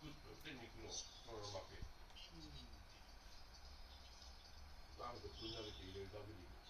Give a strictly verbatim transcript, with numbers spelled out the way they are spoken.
クッとして肉のそのままけ。あんこぶん投げて入れるだけでいい。